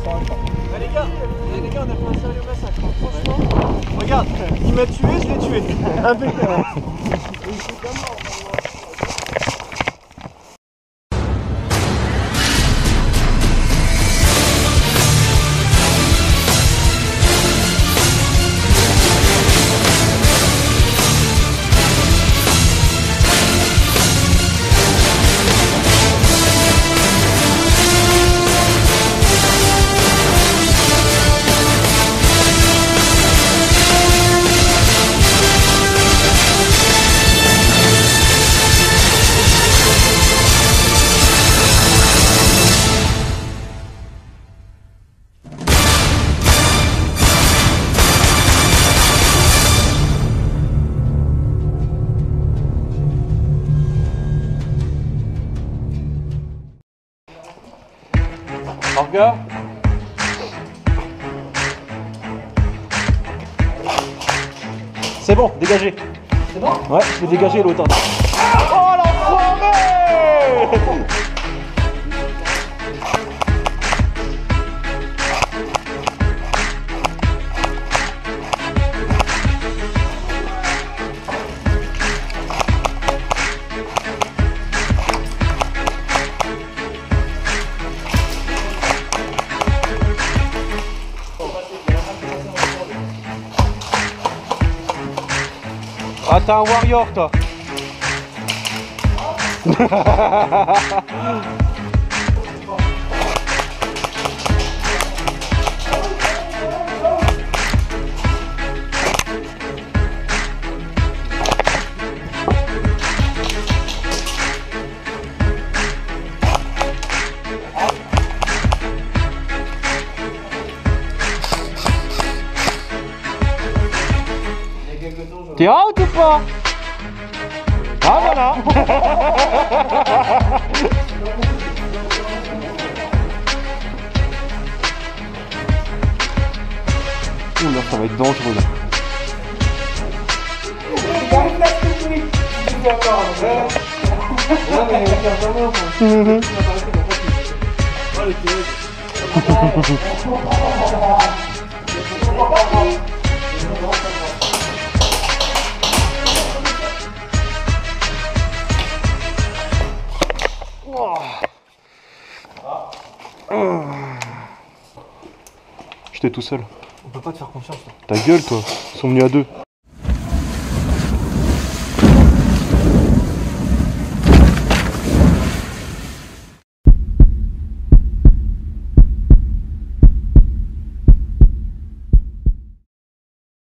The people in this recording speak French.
les gars, on a fait un sérieux massacre. Franchement, regarde, il m'a tué, je l'ai tué. Impeccable. Orga. C'est bon, dégagé. C'est bon? Ouais, je l'ai dégagé l'autre. Oh l'enfoiré! Ah, t'es un warrior, toi. T'es out ou pas? Ah voilà. Oula, ça va être dangereux là. J'étais tout seul. On peut pas te faire confiance là. Ta gueule toi, ils sont venus à deux.